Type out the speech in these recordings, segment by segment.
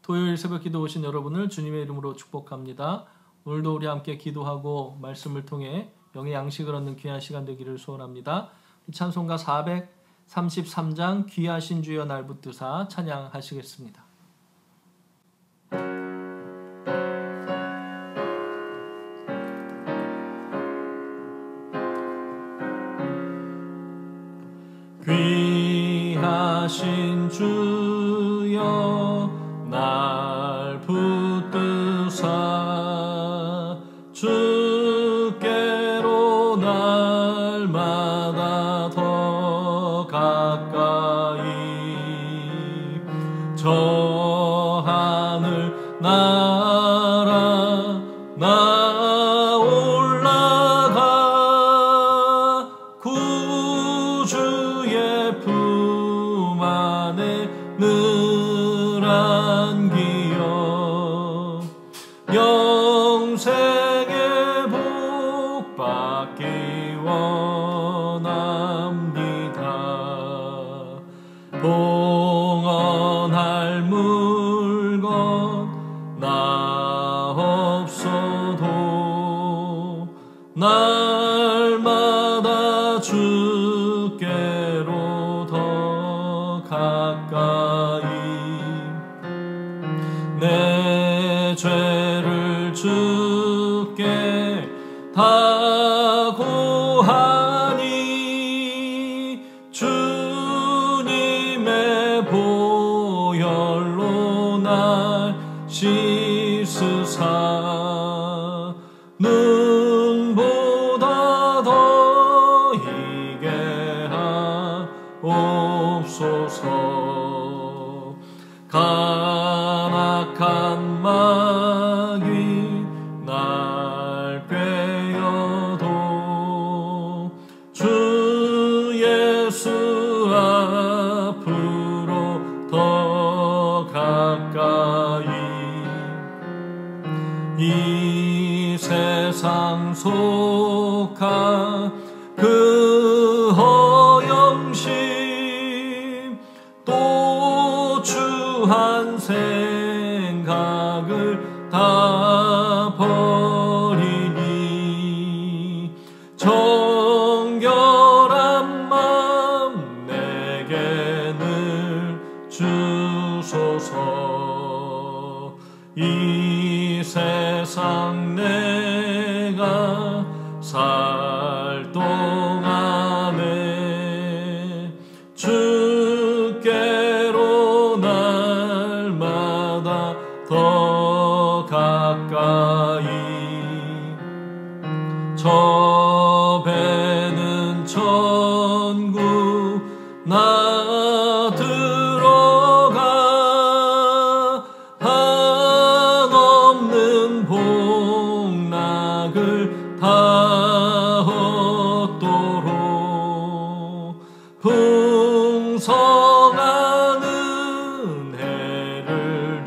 토요일 새벽 기도 오신 여러분을 주님의 이름으로 축복합니다. 오늘도 우리 함께 기도하고 말씀을 통해 영의 양식을 얻는 귀한 시간 되기를 소원합니다. 찬송가 433장 귀하신 주여 날 붙드사 찬양하시겠습니다. 귀하신 주여 날 붙드사 주께로 날마다 더 가까이 저 하늘 나라 나 올라가 구주의 품 안에 늘 안기어 영생의 복 받기 원합니다. 봉헌할 물건 나 없어도 날마다 주께로 더 가까이 내 죄를 주께 다 고하니 주님의 보혈로 날 씻으사 눈보다 더 희게 하옵소서. 간악한 마귀 날 꾀어도 주 예수 앞으로 더 가까이 이 세상 속한 그 허영심 또 추한 생각을 다 버리니 정결한 마음 내게 늘 주소서. 이 세상 내가 살 동안에 주께로 날마다 더 가까이 저 배는 천국 나 들어가 한없는 복락을 다 얻도록 풍성한 은혜를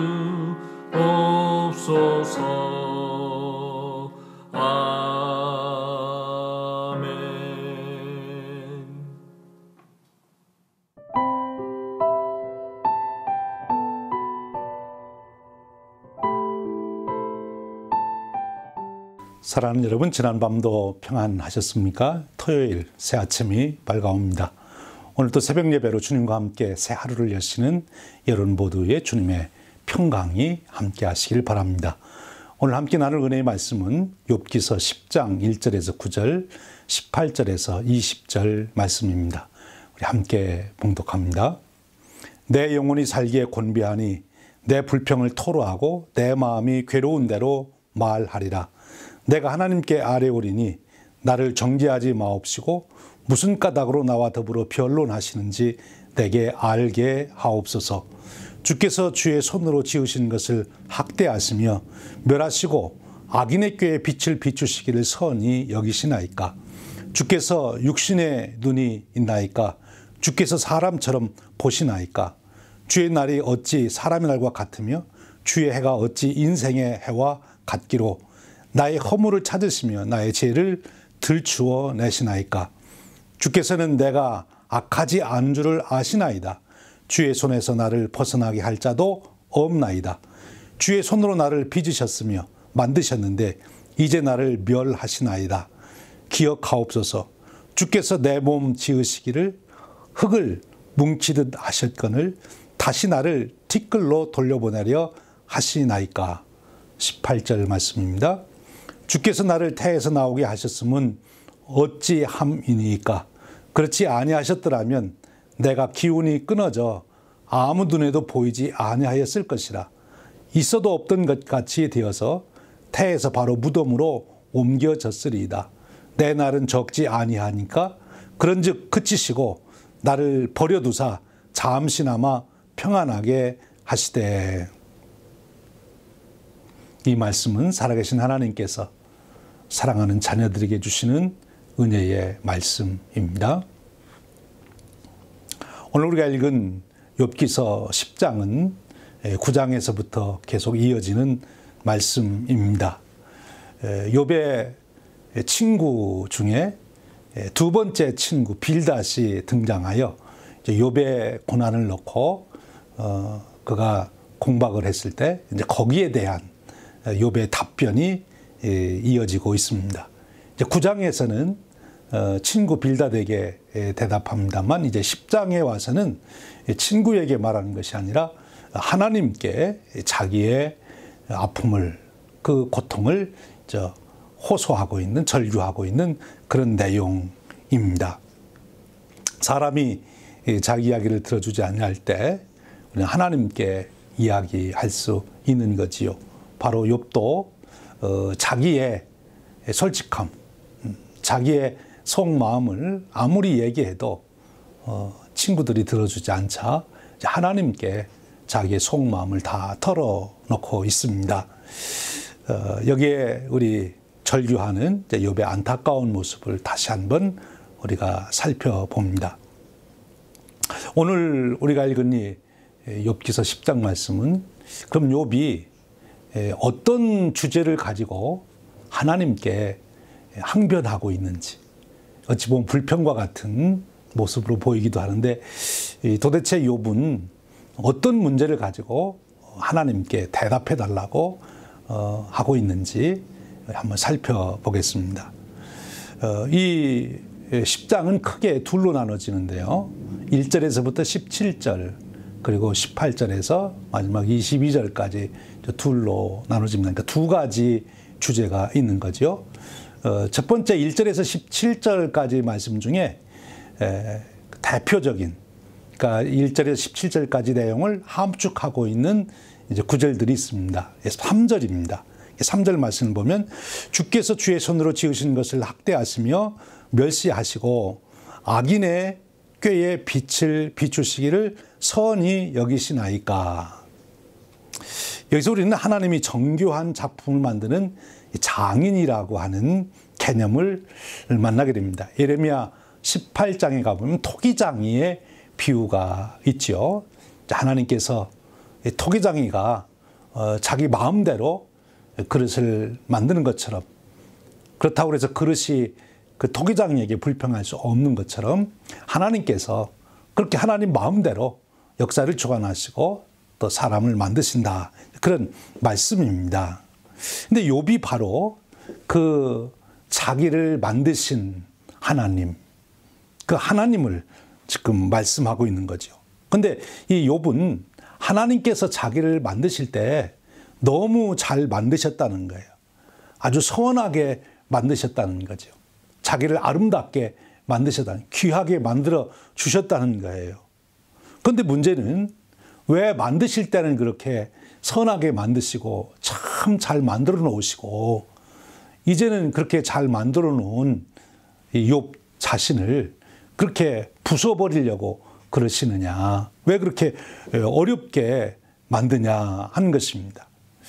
주옵소서. 아멘. 사랑하는 여러분, 지난밤도 평안하셨습니까? 토요일 새 아침이 밝아옵니다. 오늘도 새벽 예배로 주님과 함께 새 하루를 여시는 여러분 모두의 주님의 평강이 함께 하시길 바랍니다. 오늘 함께 나눌 은혜의 말씀은 욥기서 10장 1절에서 9절, 18절에서 20절 말씀입니다. 우리 함께 봉독합니다. 내 영혼이 살기에 곤비하니 내 불평을 토로하고 내 마음이 괴로운 대로 말하리라. 내가 하나님께 아뢰오리니 나를 정죄하지 마옵시고 무슨 까닭으로 나와 더불어 변론하시는지 내게 알게 하옵소서. 주께서 주의 손으로 지으신 것을 학대하시며 멸하시고 악인의 꾀에 빛을 비추시기를 선히 여기시나이까. 주께서 육신의 눈이 있나이까. 주께서 사람처럼 보시나이까. 주의 날이 어찌 사람의 날과 같으며 주의 해가 어찌 인생의 해와 같기로. 나의 허물을 찾으시며 나의 죄를 들추어 내시나이까. 주께서는 내가 악하지 않은 줄을 아시나이다. 주의 손에서 나를 벗어나게 할 자도 없나이다. 주의 손으로 나를 빚으셨으며 만드셨는데 이제 나를 멸하시나이다. 기억하옵소서. 주께서 내 몸 지으시기를 흙을 뭉치듯 하셨거늘 다시 나를 티끌로 돌려보내려 하시나이까. 18절 말씀입니다. 주께서 나를 태에서 나오게 하셨음은 어찌함이니까. 그렇지 아니하셨더라면 내가 기운이 끊어져 아무 눈에도 보이지 아니하였을 것이라. 있어도 없던 것 같이 되어서 태에서 바로 무덤으로 옮겨졌으리이다. 내 날은 적지 아니하니까 그런즉 그치시고 나를 버려두사 잠시나마 평안하게 하시되. 이 말씀은 살아계신 하나님께서 사랑하는 자녀들에게 주시는 은혜의 말씀입니다. 오늘 우리가 읽은 욥기서 10장은 9장에서부터 계속 이어지는 말씀입니다. 욥의 친구 중에 두 번째 친구 빌닷이 등장하여 욥의 고난을 놓고 그가 공박을 했을 때 이제 거기에 대한 욥의 답변이 이어지고 있습니다. 이제 9장에서는 친구 빌닷에게 대답합니다만 이제 10장에 와서는 친구에게 말하는 것이 아니라 하나님께 자기의 아픔을, 그 고통을 호소하고 있는, 절규하고 있는 그런 내용입니다. 사람이 자기 이야기를 들어주지 않을 때 우리는 하나님께 이야기할 수 있는 거지요. 바로 욥도 자기의 솔직함, 자기의 속마음을 아무리 얘기해도 친구들이 들어주지 않자 하나님께 자기의 속마음을 다 털어놓고 있습니다. 여기에 우리 절규하는 욥의 안타까운 모습을 다시 한번 우리가 살펴봅니다. 오늘 우리가 읽은 이 욥기서 10장 말씀은 그럼 욥이 어떤 주제를 가지고 하나님께 항변하고 있는지, 어찌 보면 불평과 같은 모습으로 보이기도 하는데 도대체 욥은 어떤 문제를 가지고 하나님께 대답해 달라고 하고 있는지 한번 살펴보겠습니다. 이 10장은 크게 둘로 나눠지는데요. 1절에서부터 17절 그리고 18절에서 마지막 22절까지 둘로 나눠집니다. 그러니까 두 가지 주제가 있는 거죠. 첫 번째 1절에서 17절까지 말씀 중에 대표적인, 그러니까 1절에서 17절까지 내용을 함축하고 있는 이제 구절들이 있습니다. 3절입니다. 3절 말씀을 보면 주께서 주의 손으로 지으신 것을 학대하시며 멸시하시고 악인의 꾀에 빛을 비추시기를 선히 여기시나이까. 여기서 우리는 하나님이 정교한 작품을 만드는 장인이라고 하는 개념을 만나게 됩니다. 예레미야 18장에 가보면 토기장이의 비유가 있죠. 하나님께서 토기장이가 자기 마음대로 그릇을 만드는 것처럼, 그렇다고 해서 그릇이 그 토기장이에게 불평할 수 없는 것처럼 하나님께서 그렇게 하나님 마음대로 역사를 주관하시고 또 사람을 만드신다, 그런 말씀입니다. 근데 욥이 바로 그 자기를 만드신 하나님, 그 하나님을 지금 말씀하고 있는 거죠. 근데 이 욥은 하나님께서 자기를 만드실 때 너무 잘 만드셨다는 거예요. 아주 선하게 만드셨다는 거죠. 자기를 아름답게 만드셨다는, 귀하게 만들어 주셨다는 거예요. 그런데 문제는 왜 만드실 때는 그렇게 선하게 만드시고 참 잘 만들어 놓으시고 이제는 그렇게 잘 만들어 놓은 욥 자신을 그렇게 부숴버리려고 그러시느냐, 왜 그렇게 어렵게 만드냐 하는 것입니다.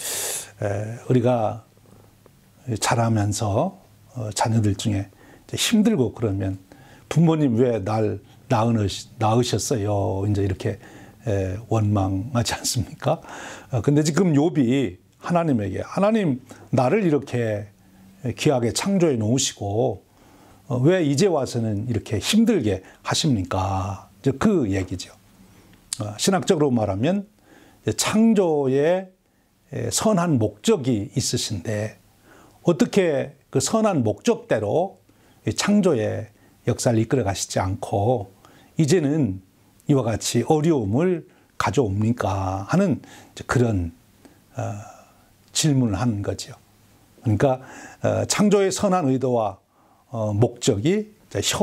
우리가 자라면서 자녀들 중에 힘들고 그러면 부모님 왜 날 낳으셨어요? 이제 이렇게 원망하지 않습니까? 근데 지금 욥이 하나님에게, 하나님 나를 이렇게 귀하게 창조해 놓으시고 왜 이제 와서는 이렇게 힘들게 하십니까? 그 얘기죠. 신학적으로 말하면 창조에 선한 목적이 있으신데 어떻게 그 선한 목적대로 창조의 역사를 이끌어 가시지 않고 이제는 이와 같이 어려움을 가져옵니까? 하는 그런 질문을 하는 거죠. 그러니까 창조의 선한 의도와 목적이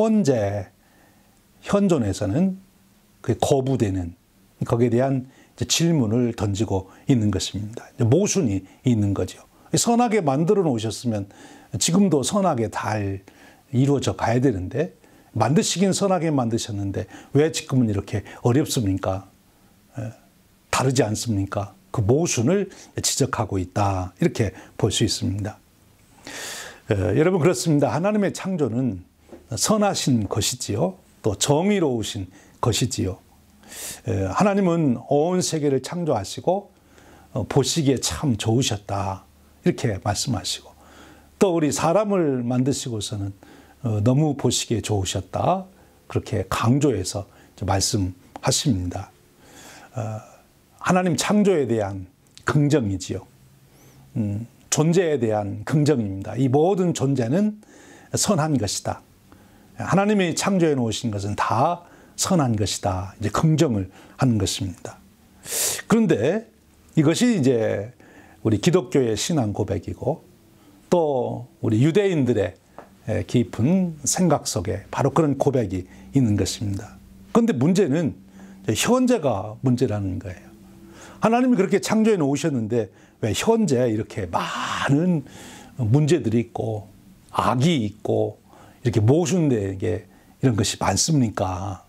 현존에서는 거부되는 거기에 대한 질문을 던지고 있는 것입니다. 모순이 있는 거죠. 선하게 만들어 놓으셨으면 지금도 선하게 잘 이루어져 가야 되는데 만드시긴 선하게 만드셨는데 왜 지금은 이렇게 어렵습니까? 다르지 않습니까? 그 모순을 지적하고 있다. 이렇게 볼 수 있습니다. 여러분 그렇습니다. 하나님의 창조는 선하신 것이지요. 또 정의로우신 것이지요. 하나님은 온 세계를 창조하시고 보시기에 참 좋으셨다. 이렇게 말씀하시고 또 우리 사람을 만드시고서는 너무 보시기에 좋으셨다. 그렇게 강조해서 말씀하십니다. 하나님 창조에 대한 긍정이지요. 존재에 대한 긍정입니다. 이 모든 존재는 선한 것이다. 하나님이 창조해 놓으신 것은 다 선한 것이다. 이제 긍정을 하는 것입니다. 그런데 이것이 이제 우리 기독교의 신앙 고백이고 또 우리 유대인들의 깊은 생각 속에 바로 그런 고백이 있는 것입니다. 그런데 문제는 현재가 문제라는 거예요. 하나님이 그렇게 창조해 놓으셨는데 왜 현재 이렇게 많은 문제들이 있고 악이 있고 이렇게 모순되게 이런 것이 많습니까?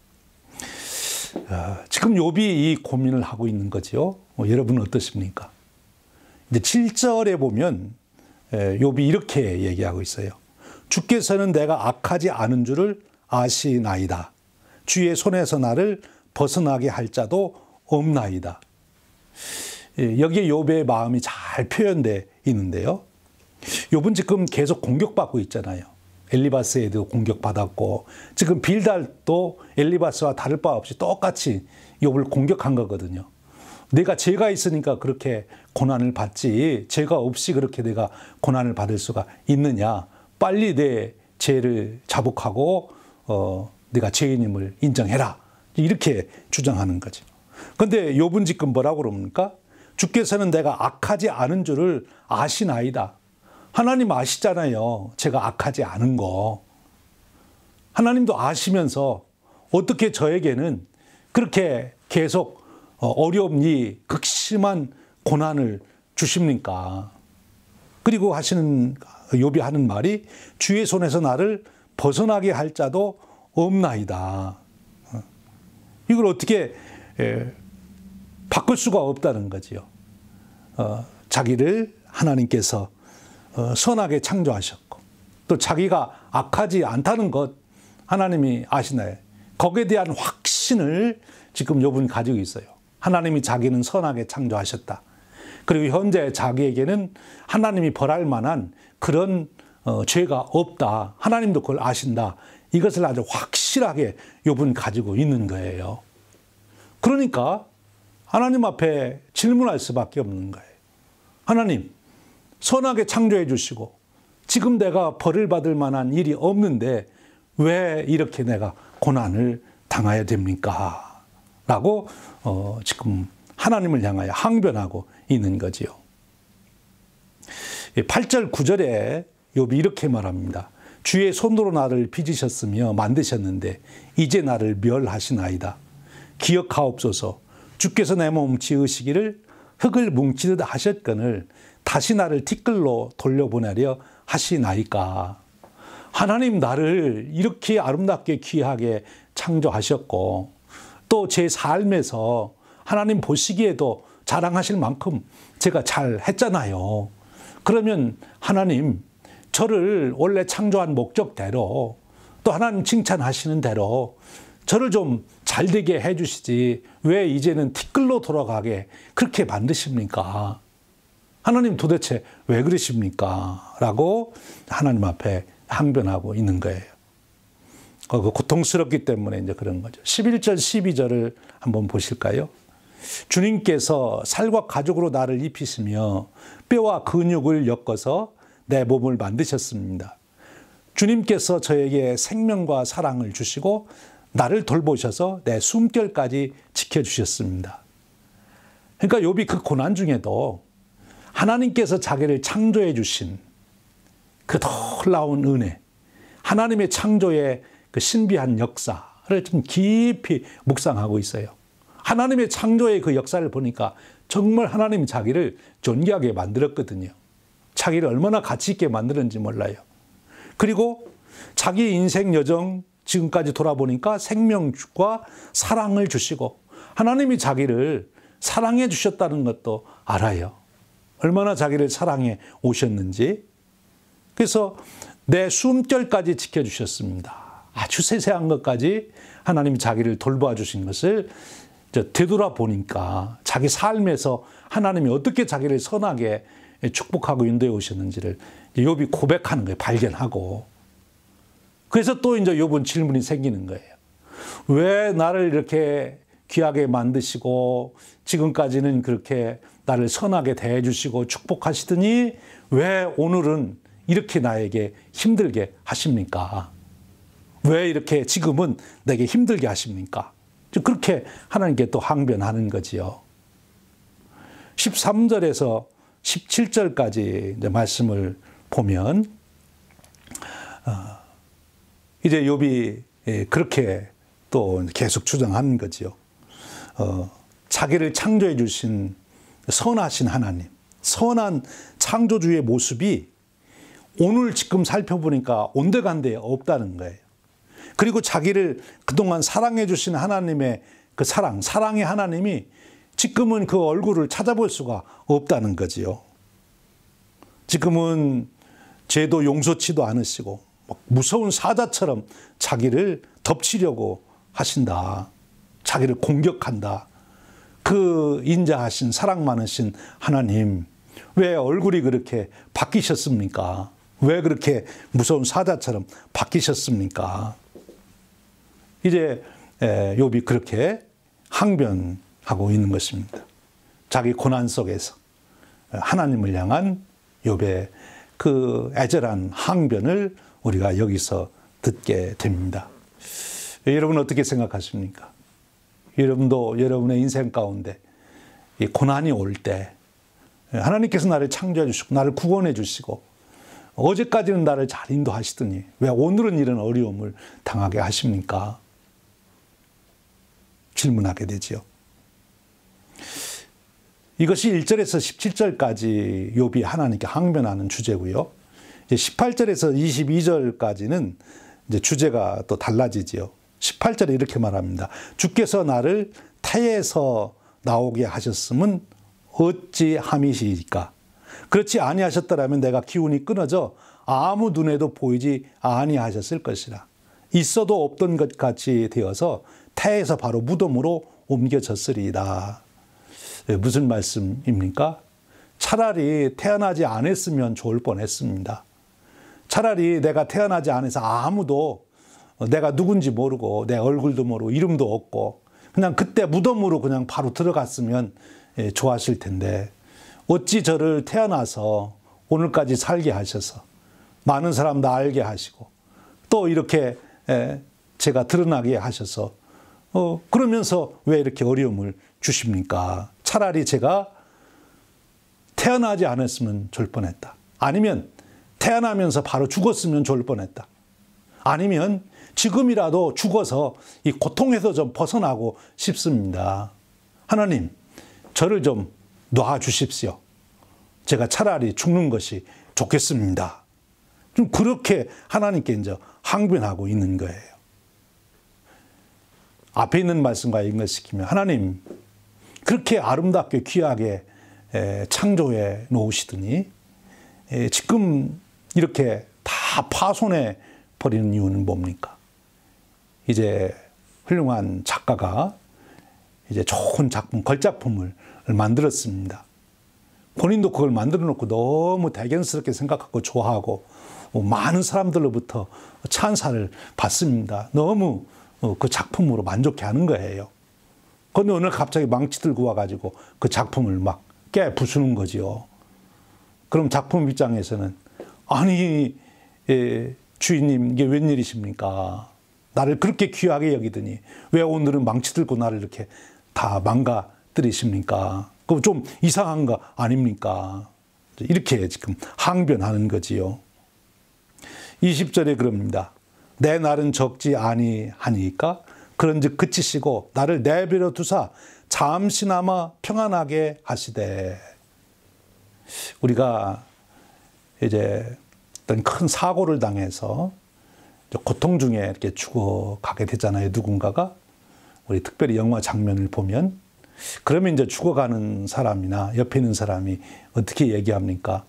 지금 욥이 이 고민을 하고 있는 거죠. 여러분은 어떠십니까? 이제 7절에 보면 욥이 이렇게 얘기하고 있어요. 주께서는 내가 악하지 않은 줄을 아시나이다. 주의 손에서 나를 벗어나게 할 자도 없나이다. 여기에 욥의 마음이 잘 표현되어 있는데요. 욥은 지금 계속 공격받고 있잖아요. 엘리바스에도 공격받았고 지금 빌달도 엘리바스와 다를 바 없이 똑같이 욥을 공격한 거거든요. 내가 죄가 있으니까 그렇게 고난을 받지 죄가 없이 그렇게 내가 고난을 받을 수가 있느냐. 빨리 내 죄를 자복하고 네가 죄인임을 인정해라. 이렇게 주장하는 거죠. 그런데 욥은 지금 뭐라고 그럽니까? 주께서는 내가 악하지 않은 줄을 아시나이다. 하나님 아시잖아요. 제가 악하지 않은 거. 하나님도 아시면서 어떻게 저에게는 그렇게 계속 어려움이 극심한 고난을 주십니까? 그리고 욥이 하는 말이 주의 손에서 나를 벗어나게 할 자도 없나이다. 이걸 어떻게 바꿀 수가 없다는 거지요. 자기를 하나님께서 선하게 창조하셨고 또 자기가 악하지 않다는 것 하나님이 아시나요? 거기에 대한 확신을 지금 욥은 가지고 있어요. 하나님이 자기는 선하게 창조하셨다. 그리고 현재 자기에게는 하나님이 벌할 만한 그런 죄가 없다. 하나님도 그걸 아신다. 이것을 아주 확실하게 욥은 가지고 있는 거예요. 그러니까 하나님 앞에 질문할 수밖에 없는 거예요. 하나님, 선하게 창조해 주시고 지금 내가 벌을 받을 만한 일이 없는데 왜 이렇게 내가 고난을 당해야 됩니까? 라고 지금 하나님을 향하여 항변하고 있는 거지요. 8절 9절에 욥이 이렇게 말합니다. 주의 손으로 나를 빚으셨으며 만드셨는데 이제 나를 멸하시나이다. 기억하옵소서. 주께서 내 몸 지으시기를 흙을 뭉치듯 하셨거늘 다시 나를 티끌로 돌려보내려 하시나이까. 하나님 나를 이렇게 아름답게 귀하게 창조하셨고 또 제 삶에서 하나님 보시기에도 자랑하실 만큼 제가 잘 했잖아요. 그러면 하나님 저를 원래 창조한 목적대로 또 하나님 칭찬하시는 대로 저를 좀 잘되게 해주시지 왜 이제는 티끌로 돌아가게 그렇게 만드십니까? 하나님 도대체 왜 그러십니까? 라고 하나님 앞에 항변하고 있는 거예요. 고통스럽기 때문에 이제 그런 거죠. 11절, 12절을 한번 보실까요? 주님께서 살과 가죽으로 나를 입히시며 뼈와 근육을 엮어서 내 몸을 만드셨습니다. 주님께서 저에게 생명과 사랑을 주시고 나를 돌보셔서 내 숨결까지 지켜주셨습니다. 그러니까 욥이 그 고난 중에도 하나님께서 자기를 창조해 주신 그 놀라운 은혜, 하나님의 창조의 그 신비한 역사를 좀 깊이 묵상하고 있어요. 하나님의 창조의 그 역사를 보니까 정말 하나님이 자기를 존귀하게 만들었거든요. 자기를 얼마나 가치 있게 만들었는지 몰라요. 그리고 자기 인생 여정 지금까지 돌아보니까 생명과 사랑을 주시고 하나님이 자기를 사랑해 주셨다는 것도 알아요. 얼마나 자기를 사랑해 오셨는지. 그래서 내 숨결까지 지켜주셨습니다. 아주 세세한 것까지 하나님이 자기를 돌봐 주신 것을 되돌아보니까 자기 삶에서 하나님이 어떻게 자기를 선하게 축복하고 인도해 오셨는지를 욥이 고백하는 거예요. 발견하고. 그래서 또 이제 욥은 질문이 생기는 거예요. 왜 나를 이렇게 귀하게 만드시고 지금까지는 그렇게 나를 선하게 대해주시고 축복하시더니 왜 오늘은 이렇게 나에게 힘들게 하십니까? 왜 이렇게 지금은 내게 힘들게 하십니까? 그렇게 하나님께 또 항변하는 거지요. 13절에서 17절까지 이제 말씀을 보면 이제 욥이 그렇게 또 계속 주장하는 거지요. 자기를 창조해 주신 선하신 하나님, 선한 창조주의 모습이 오늘 지금 살펴보니까 온데간데 없다는 거예요. 그리고 자기를 그동안 사랑해 주신 하나님의 그 사랑의 하나님이 지금은 그 얼굴을 찾아볼 수가 없다는 거지요. 지금은 죄도 용서치도 않으시고 무서운 사자처럼 자기를 덮치려고 하신다. 자기를 공격한다. 그 인자하신 사랑 많으신 하나님, 왜 얼굴이 그렇게 바뀌셨습니까? 왜 그렇게 무서운 사자처럼 바뀌셨습니까? 이제 욥이 그렇게 항변하고 있는 것입니다. 자기 고난 속에서 하나님을 향한 욥의 그 애절한 항변을 우리가 여기서 듣게 됩니다. 여러분 어떻게 생각하십니까? 여러분도 여러분의 인생 가운데 이 고난이 올 때 하나님께서 나를 창조해 주시고 나를 구원해 주시고 어제까지는 나를 잘 인도하시더니 왜 오늘은 이런 어려움을 당하게 하십니까? 질문하게 되지요. 이것이 1절에서 17절까지 욥이 하나님께 항변하는 주제고요. 이제 18절에서 22절까지는 이제 주제가 또 달라지지요. 18절에 이렇게 말합니다. 주께서 나를 태에서 나오게 하셨음은 어찌 함이시니까? 그렇지 아니하셨더라면 내가 기운이 끊어져 아무 눈에도 보이지 아니하셨을 것이라. 있어도 없던 것 같이 되어서 태에서 바로 무덤으로 옮겨졌으리이다. 무슨 말씀입니까? 차라리 태어나지 않았으면 좋을 뻔했습니다. 차라리 내가 태어나지 않아서 아무도 내가 누군지 모르고 내 얼굴도 모르고 이름도 없고 그냥 그때 무덤으로 그냥 바로 들어갔으면 좋았을 텐데 어찌 저를 태어나서 오늘까지 살게 하셔서 많은 사람도 알게 하시고 또 이렇게 제가 드러나게 하셔서 그러면서 왜 이렇게 어려움을 주십니까? 차라리 제가 태어나지 않았으면 좋을 뻔했다. 아니면 태어나면서 바로 죽었으면 좋을 뻔했다. 아니면 지금이라도 죽어서 이 고통에서 좀 벗어나고 싶습니다. 하나님, 저를 좀 놔주십시오. 제가 차라리 죽는 것이 좋겠습니다. 좀 그렇게 하나님께 이제 항변하고 있는 거예요. 앞에 있는 말씀과 연결시키면 하나님, 그렇게 아름답게 귀하게 창조해 놓으시더니 지금 이렇게 다 파손해 버리는 이유는 뭡니까? 이제 훌륭한 작가가 이제 좋은 작품, 걸작품을 만들었습니다. 본인도 그걸 만들어 놓고 너무 대견스럽게 생각하고 좋아하고 많은 사람들로부터 찬사를 받습니다. 너무 그 작품으로 만족해 하는 거예요. 근데 오늘 갑자기 망치 들고 와가지고 그 작품을 막 깨 부수는 거지요. 그럼 작품 입장에서는 아니 주인님 이게 웬일이십니까? 나를 그렇게 귀하게 여기더니 왜 오늘은 망치 들고 나를 이렇게 다 망가뜨리십니까? 그거 좀 이상한 거 아닙니까? 이렇게 지금 항변하는 거지요. 20절에 그럽니다. 내 날은 적지 아니하니까 그런즉 그치시고 나를 내버려 두사 잠시나마 평안하게 하시되. 우리가 이제 어떤 큰 사고를 당해서 고통 중에 이렇게 죽어가게 되잖아요. 누군가가. 우리 특별히 영화 장면을 보면 그러면 이제 죽어가는 사람이나 옆에 있는 사람이 어떻게 얘기합니까?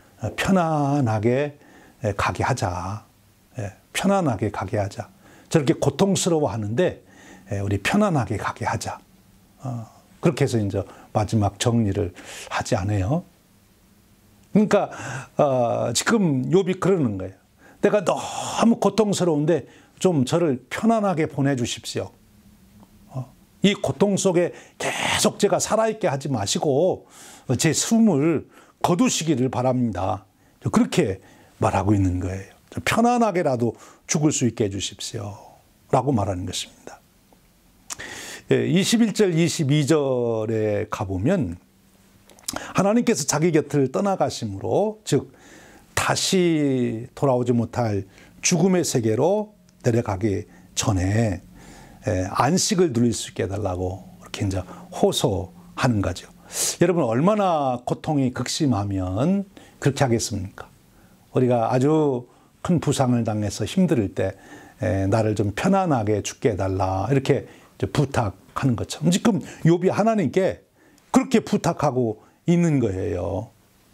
편안하게 가게 하자. 편안하게 가게 하자. 저렇게 고통스러워 하는데 우리 편안하게 가게 하자. 그렇게 해서 이제 마지막 정리를 하지 않아요. 그러니까 지금 욥이 그러는 거예요. 내가 너무 고통스러운데 좀 저를 편안하게 보내주십시오. 이 고통 속에 계속 제가 살아있게 하지 마시고 제 숨을 거두시기를 바랍니다. 그렇게 말하고 있는 거예요. 편안하게라도 죽을 수 있게 해주십시오. 라고 말하는 것입니다. 21절, 22절에 가보면 하나님께서 자기 곁을 떠나가심으로 즉 다시 돌아오지 못할 죽음의 세계로 내려가기 전에 안식을 누릴 수 있게 해달라고 이렇게 이제 호소하는 거죠. 여러분 얼마나 고통이 극심하면 그렇게 하겠습니까? 우리가 아주 큰 부상을 당해서 힘들 때 나를 좀 편안하게 죽게 해달라 이렇게 부탁하는 것처럼 지금 욥이 하나님께 그렇게 부탁하고 있는 거예요.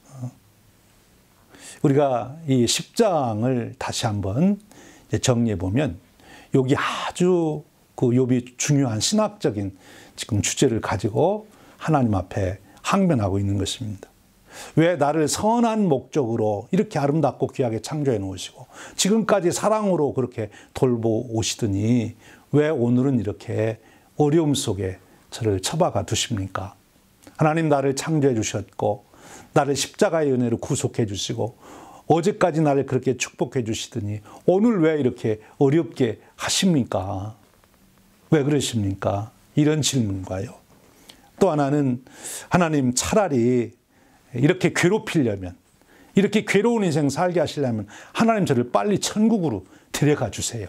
우리가 이 10장을 다시 한번 정리해 보면 여기 아주 그 욥이 중요한 신학적인 지금 주제를 가지고 하나님 앞에 항변하고 있는 것입니다. 왜 나를 선한 목적으로 이렇게 아름답고 귀하게 창조해 놓으시고 지금까지 사랑으로 그렇게 돌보오시더니 왜 오늘은 이렇게 어려움 속에 저를 처박아 두십니까? 하나님 나를 창조해 주셨고 나를 십자가의 은혜로 구속해 주시고 어제까지 나를 그렇게 축복해 주시더니 오늘 왜 이렇게 어렵게 하십니까? 왜 그러십니까? 이런 질문과요. 또 하나는 하나님 차라리 이렇게 괴롭히려면 이렇게 괴로운 인생 살게 하시려면 하나님 저를 빨리 천국으로 데려가 주세요.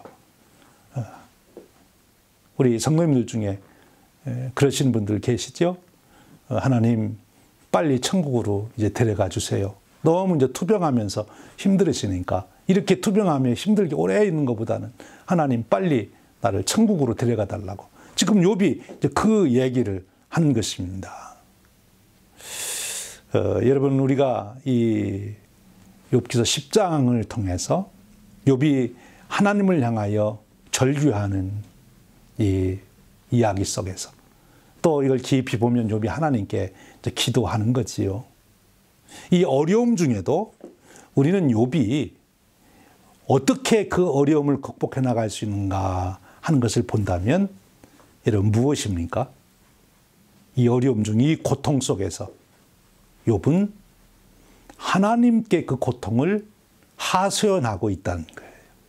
우리 성도님들 중에 그러신 분들 계시죠? 하나님 빨리 천국으로 이제 데려가 주세요. 너무 이제 투병하면서 힘들으시니까 이렇게 투병하며 힘들게 오래 있는 것보다는 하나님 빨리 나를 천국으로 데려가 달라고. 지금 욥이 이제 그 얘기를 한 것입니다. 여러분 우리가 이 욥기서 10장을 통해서 욥이 하나님을 향하여 절규하는 이 이야기 속에서 또 이걸 깊이 보면 욥이 하나님께 이제 기도하는 거지요. 이 어려움 중에도 우리는 욥이 어떻게 그 어려움을 극복해 나갈 수 있는가 하는 것을 본다면 여러분 무엇입니까? 이 어려움 중 이 고통 속에서 욥은 하나님께 그 고통을 하소연하고 있다는 거예요.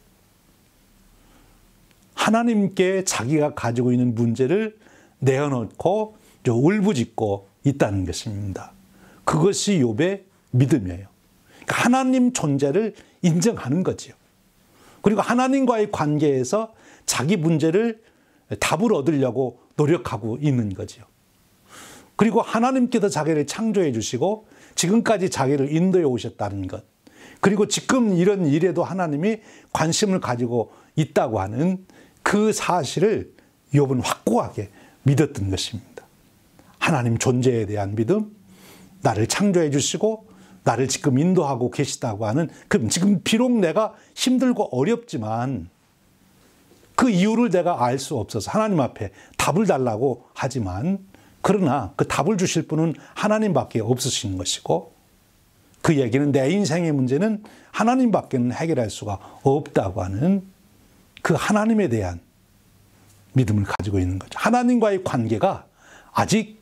하나님께 자기가 가지고 있는 문제를 내어놓고 울부짖고 있다는 것입니다. 그것이 욥의 믿음이에요. 그러니까 하나님 존재를 인정하는 거지요. 그리고 하나님과의 관계에서 자기 문제를 답을 얻으려고 노력하고 있는 거지요. 그리고 하나님께서 자기를 창조해 주시고 지금까지 자기를 인도해 오셨다는 것. 그리고 지금 이런 일에도 하나님이 관심을 가지고 있다고 하는 그 사실을 욥은 확고하게 믿었던 것입니다. 하나님 존재에 대한 믿음, 나를 창조해 주시고 나를 지금 인도하고 계시다고 하는 그럼 지금 비록 내가 힘들고 어렵지만 그 이유를 내가 알 수 없어서 하나님 앞에 답을 달라고 하지만 그러나 그 답을 주실 분은 하나님밖에 없으신 것이고 그 얘기는 내 인생의 문제는 하나님밖에는 해결할 수가 없다고 하는 그 하나님에 대한 믿음을 가지고 있는 거죠. 하나님과의 관계가 아직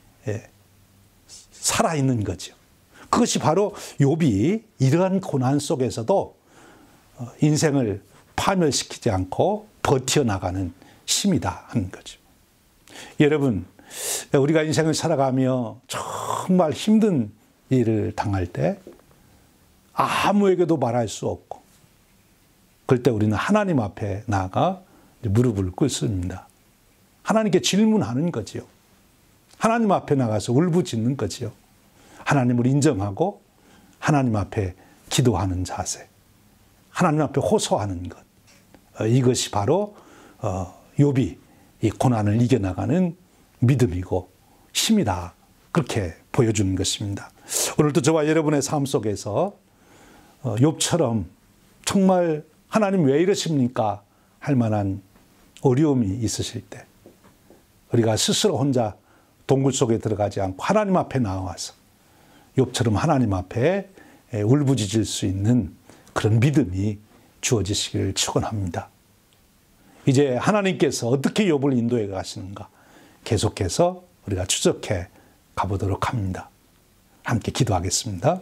살아있는 거죠. 그것이 바로 욥이 이러한 고난 속에서도 인생을 파멸시키지 않고 버텨나가는 힘이다 하는 거죠. 여러분, 우리가 인생을 살아가며 정말 힘든 일을 당할 때 아무에게도 말할 수 없고 그럴 때 우리는 하나님 앞에 나아가 무릎을 꿇습니다. 하나님께 질문하는 거지요. 하나님 앞에 나가서 울부짖는 거지요. 하나님을 인정하고 하나님 앞에 기도하는 자세, 하나님 앞에 호소하는 것, 이것이 바로 욥이 이 고난을 이겨나가는 믿음이고 힘이다. 그렇게 보여주는 것입니다. 오늘도 저와 여러분의 삶 속에서 욥처럼 정말 하나님 왜 이러십니까? 할 만한 어려움이 있으실 때 우리가 스스로 혼자 동굴 속에 들어가지 않고 하나님 앞에 나와서 욥처럼 하나님 앞에 울부짖을 수 있는 그런 믿음이 주어지시기를 축원합니다. 이제 하나님께서 어떻게 욥을 인도해 가시는가 계속해서 우리가 추적해 가보도록 합니다. 함께 기도하겠습니다.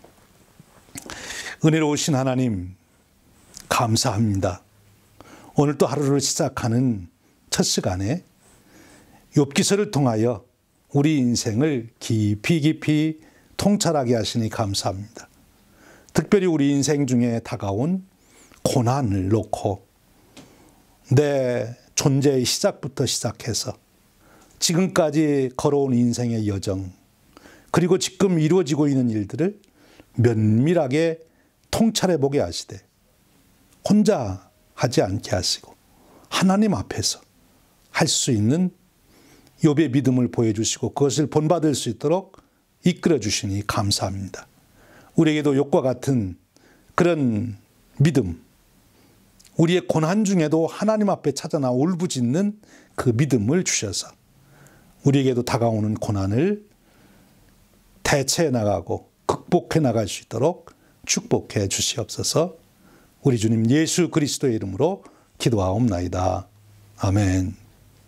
은혜로우신 하나님 감사합니다. 오늘 또 하루를 시작하는 첫 시간에 욥기서를 통하여 우리 인생을 깊이 통찰하게 하시니 감사합니다. 특별히 우리 인생 중에 다가온 고난을 놓고 내 존재의 시작부터 시작해서 지금까지 걸어온 인생의 여정, 그리고 지금 이루어지고 있는 일들을 면밀하게 통찰해 보게 하시되 혼자 하지 않게 하시고 하나님 앞에서 할 수 있는 욥의 믿음을 보여주시고 그것을 본받을 수 있도록 이끌어 주시니 감사합니다. 우리에게도 욥과 같은 그런 믿음, 우리의 고난 중에도 하나님 앞에 찾아나 울부짖는 그 믿음을 주셔서 우리에게도 다가오는 고난을 대체해 나가고 극복해 나갈 수 있도록 축복해 주시옵소서. 우리 주님 예수 그리스도의 이름으로 기도하옵나이다. 아멘.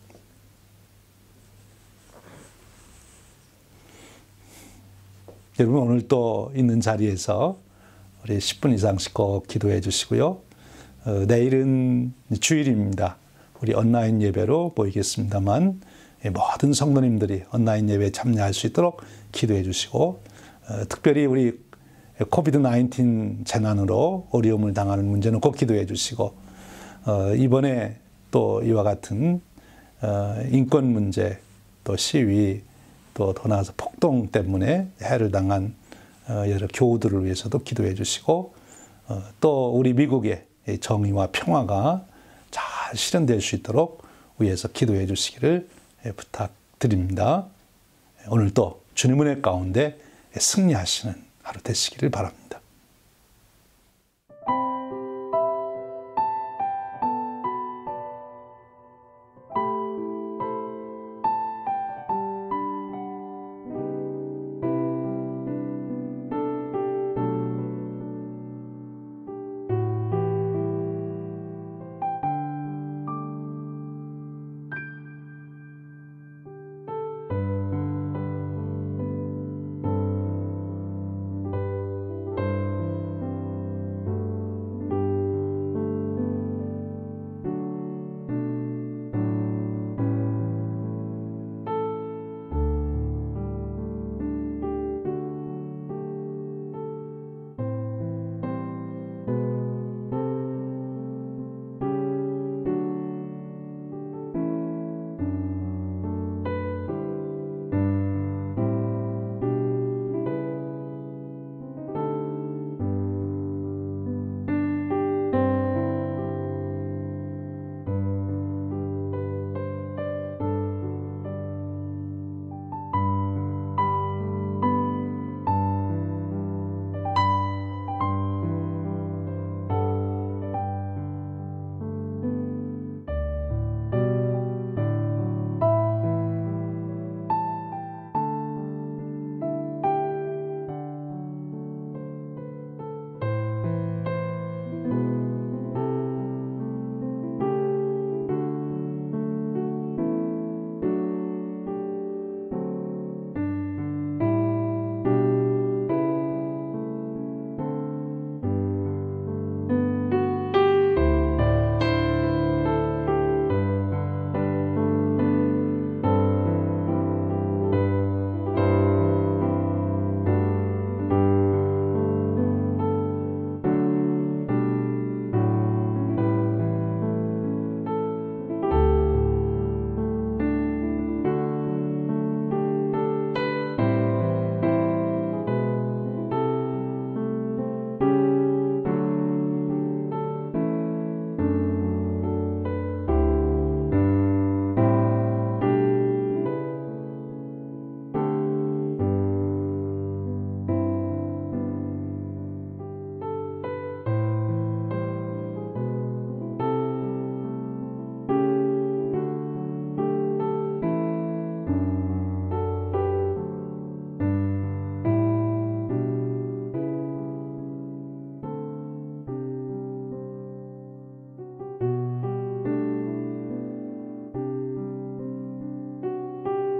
여러분 오늘 또 있는 자리에서 우리 10분 이상씩 꼭 기도해 주시고요. 내일은 주일입니다. 우리 온라인 예배로 모이겠습니다만 모든 성도님들이 온라인 예배에 참여할 수 있도록 기도해 주시고 특별히 우리 코비드-19 재난으로 어려움을 당하는 문제는 꼭 기도해 주시고 이번에 또 이와 같은 인권 문제, 또 시위, 또 더 나아가서 폭동 때문에 해를 당한 여러 교우들을 위해서도 기도해 주시고 또 우리 미국의 정의와 평화가 잘 실현될 수 있도록 위해서 기도해 주시기를 부탁드립니다. 오늘도 주님 은혜 가운데 승리하시는 하루 되시기를 바랍니다.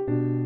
주님.